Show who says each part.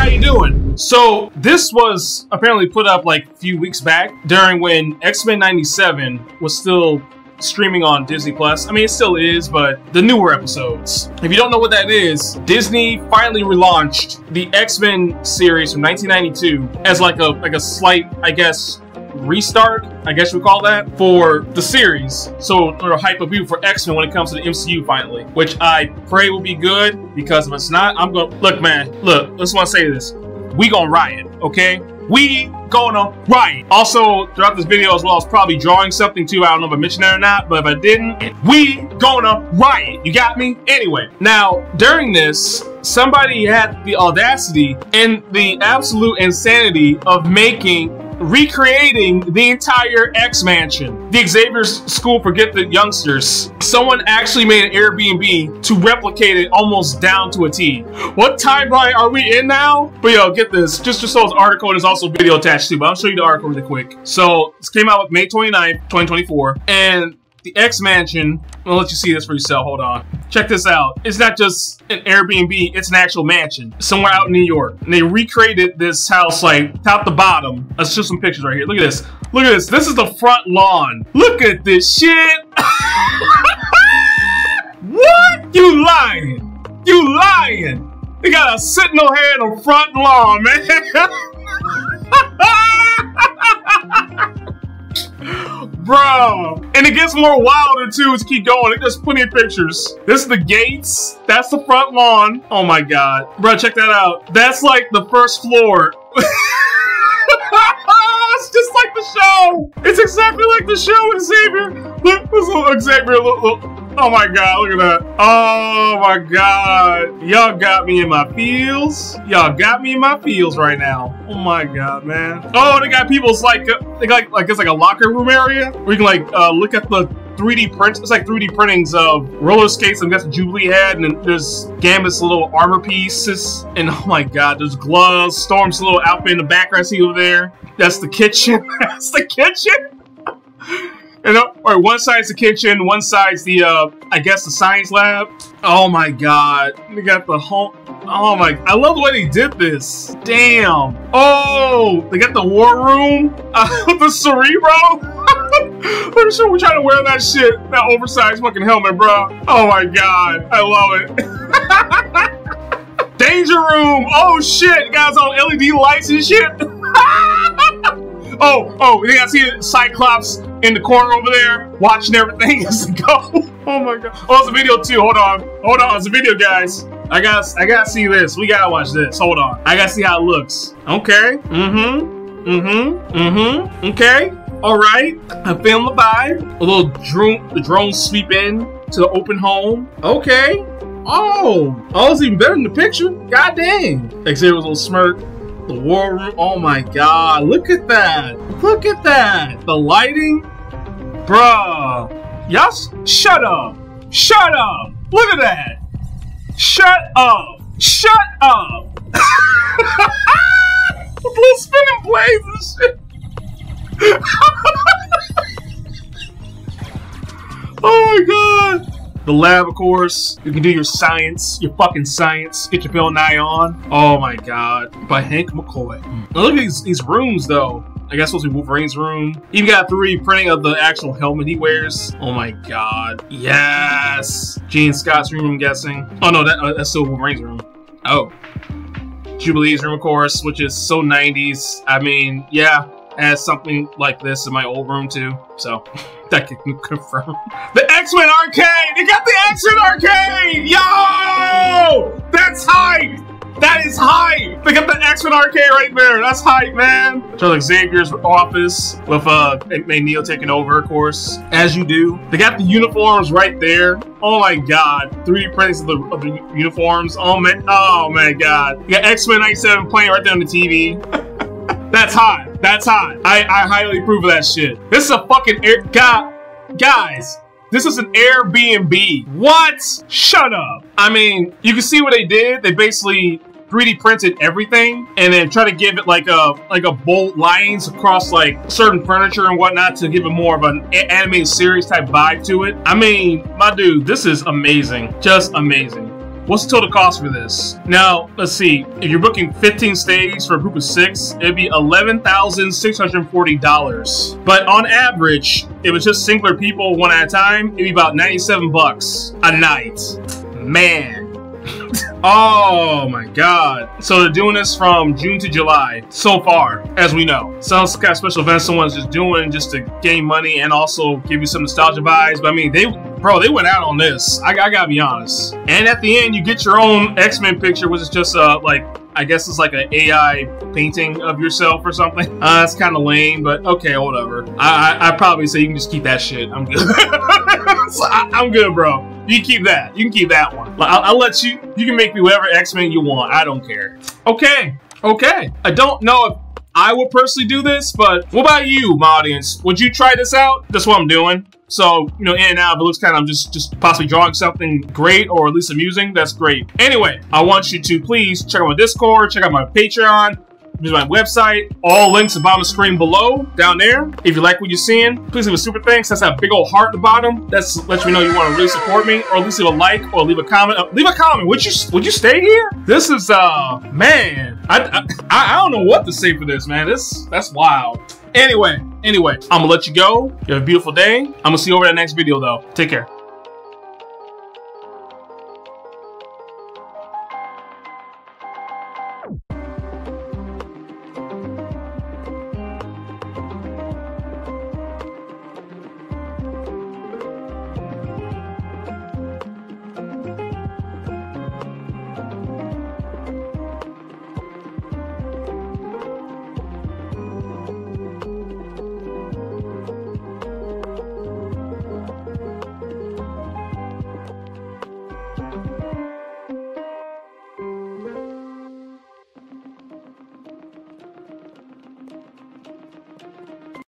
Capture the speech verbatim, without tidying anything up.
Speaker 1: you doing? So this was apparently put up like a few weeks back during when X-Men ninety-seven was still streaming on Disney Plus. I mean, it still is, but the newer episodes. If you don't know what that is, Disney finally relaunched the X-Men series from nineteen ninety-two as like a like a slight, I guess, restart, I guess you would call that, for the series. So it'll hype up you for X-Men when it comes to the M C U finally, which I pray will be good, because if it's not, I'm gonna look, man. Look, I just want to say this: we gonna riot, okay? We gonna riot. Also, throughout this video as well, I was probably drawing something too. I don't know if I mentioned that or not, but if I didn't, we gonna riot. You got me? Anyway, now during this, somebody had the audacity and the absolute insanity of making, recreating the entire X-Mansion. The Xavier's School for Gifted Youngsters. Someone actually made an Airbnb to replicate it almost down to a T. What timeline are we in now? But yo, get this. Just, just so it's article, and there's also video attached too, but I'll show you the article really quick. So, this came out with May twenty-ninth, twenty twenty-four, and the X-Mansion, I'll let you see this for yourself, hold on. Check this out. It's not just an Airbnb, it's an actual mansion somewhere out in New York. And they recreated this house like top to bottom. Let's show some pictures right here. Look at this. Look at this. This is the front lawn. Look at this shit. What? You lying. You lying. They got a sentinel head on front lawn, man. Bro, and it gets more wilder too as you keep going. There's plenty of pictures. This is the gates. That's the front lawn. Oh my god. Bro, check that out. That's like the first floor. It's just like the show. It's exactly like the show with Xavier. Look, this little Xavier. Look, look. Oh my god, look at that. Oh my god. Y'all got me in my feels. Y'all got me in my feels right now. Oh my god, man. Oh, they got people's like, uh, they got like, like it's like a locker room area where you can like uh, look at the three D prints. It's like three D printings of roller skates, and that's what Jubilee had, and then there's Gambit's little armor pieces, and oh my god, there's gloves, Storm's little outfit in the background, see over there. That's the kitchen. That's the kitchen. And uh, or one side's the kitchen, one side's the uh, I guess the science lab. Oh my god, they got the whole. Oh my, I love the way they did this. Damn. Oh, they got the war room, uh, the Cerebro. Pretty sure we're trying to wear that shit, that oversized fucking helmet, bro. Oh my god, I love it. Danger room. Oh shit, guys on L E D lights and shit. Oh, oh, you guys see Cyclops in the corner over there watching everything as it go. Oh my god. Oh, it's a video too. Hold on. Hold on. It's a video, guys. I got I gotta see this. We gotta watch this. Hold on. I gotta see how it looks. Okay. Mm-hmm. Mm-hmm. Mm-hmm. Okay. Alright. I'm feeling the vibe. A little drone the drone sweep in to the open home. Okay. Oh. Oh, it's even better in the picture. God dang. Xavier's little smirk. The war room. Oh my god, look at that. Look at that. The lighting. Bruh. Y'all shut up. Shut up. Look at that. Shut up. Shut up. Little spinning blades and shit. Oh my god. The lab, of course. You can do your science, your fucking science. Get your Bill Nye on. Oh my god. By Hank McCoy. Now look at these, these rooms, though. I guess supposed to be Wolverine's room. Even got three D printing of the actual helmet he wears. Oh my god. Yes. Gene Scott's room, I'm guessing. Oh no, that, uh, that's still Wolverine's room. Oh. Jubilee's room, of course, which is so nineties. I mean, yeah. I had something like this in my old room too, so that can confirm. The X-Men arcade! They got the X-Men arcade! Yo! That's hype! That is hype! They got the X-Men arcade right there. That's hype, man. So like Xavier's office with uh Neo taking over, of course, as you do. They got the uniforms right there. Oh my god, three D printings of the, of the uniforms. Oh man, oh my god. You got X-Men ninety-seven playing right there on the T V. That's hot. That's hot. I, I highly approve of that shit. This is a fucking air. God, guys, this is an Airbnb. What? Shut up. I mean, you can see what they did. They basically three D printed everything and then try to give it like a like a bold lines across like certain furniture and whatnot to give it more of an animated series type vibe to it. I mean, my dude, this is amazing. Just amazing. what's the total cost for this? Now, let's see. If you're booking fifteen stays for a group of six, it'd be eleven thousand six hundred forty dollars. But on average, if it was just singular people one at a time, it'd be about ninety-seven bucks a night. Man. Oh my god. So they're doing this from June to July so far, as we know. Sounds like a special event someone's just doing just to gain money and also give you some nostalgia vibes. But I mean, they, bro, they went out on this. I, I gotta be honest. And at the end, you get your own X-Men picture, which is just uh, like, I guess it's like an A I painting of yourself or something. Uh, that's kind of lame, but okay, whatever. I, I I'd probably say you can just keep that shit. I'm good. So I, I'm good, bro. You can keep that. You can keep that one. I'll, I'll let you. You can make me whatever X-Men you want. I don't care. Okay. Okay. I don't know if I would personally do this, but what about you, my audience? Would you try this out? That's what I'm doing. So, you know, in and out, if it looks kind of, I'm just, just possibly drawing something great or at least amusing, that's great. Anyway, I want you to please check out my Discord, check out my Patreon, visit my website. All links at the bottom of the screen below, down there. If you like what you're seeing, please leave a super thanks. That's that big old heart at the bottom. That's lets me know you want to really support me, or at least leave a like or leave a comment. Uh, leave a comment. Would you would you stay here? This is uh man. I, I I don't know what to say for this, man. This that's wild. Anyway, anyway, I'm gonna let you go. You have a beautiful day. I'm gonna see you over that next video though. Take care.